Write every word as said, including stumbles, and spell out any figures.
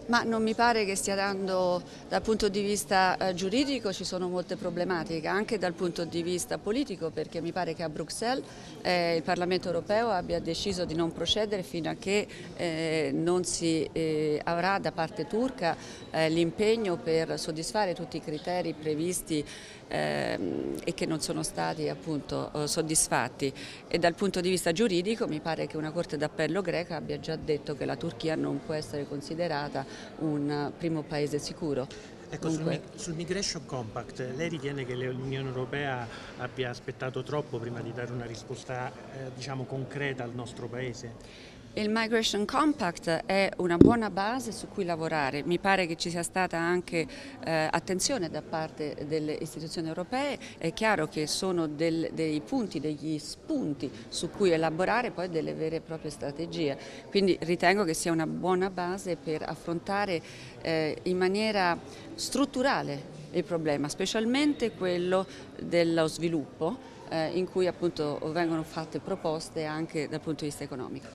Ma non mi pare che stia dando, dal punto di vista eh, giuridico ci sono molte problematiche, anche dal punto di vista politico, perché mi pare che a Bruxelles eh, il Parlamento europeo abbia deciso di non procedere fino a che eh, non si eh, avrà da parte turca eh, l'impegno per soddisfare tutti i criteri previsti ehm, e che non sono stati appunto eh, soddisfatti. E dal punto di vista giuridico mi pare che una Corte d'Appello greca abbia già detto che la Turchia non può essere considerata un primo paese sicuro. Ecco, sul, Dunque, mi- sul Migration Compact, lei ritiene che l'Unione Europea abbia aspettato troppo prima di dare una risposta, eh, diciamo, concreta al nostro Paese? il Migration Compact è una buona base su cui lavorare. Mi pare che ci sia stata anche eh, attenzione da parte delle istituzioni europee. È chiaro che sono del, dei punti, degli spunti su cui elaborare poi delle vere e proprie strategie. Quindi ritengo che sia una buona base per affrontare eh, in maniera strutturale il problema, specialmente quello dello sviluppo, eh, in cui appunto vengono fatte proposte anche dal punto di vista economico.